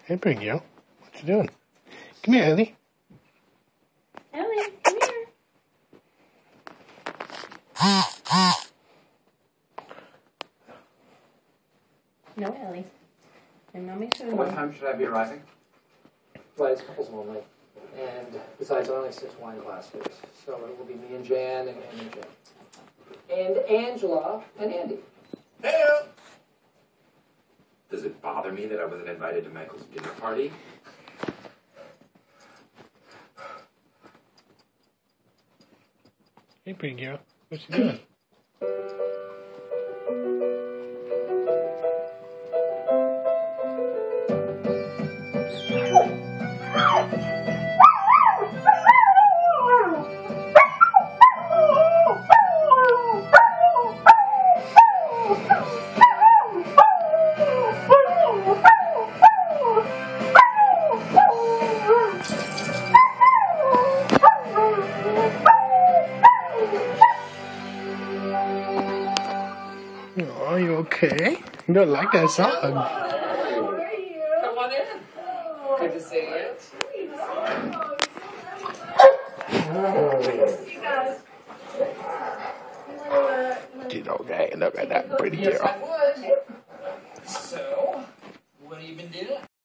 Hey, pretty girl. What you doing? Come here, Ellie. Ellie, come here. No, Ellie. And Mommy's going to What time should I be arriving? Flight is couples only. And besides, only 6 wine glasses. So it will be me and Jan and Andy and Jan. And Angela and Andy. Hey! Does it bother me that I wasn't invited to Michael's dinner party? Hey, pretty girl. What you doing? Oh, are you okay? You don't like that song? Come on in. Good to see you. She's okay. Look at that pretty Yes, girl. I would. So, what have you been doing?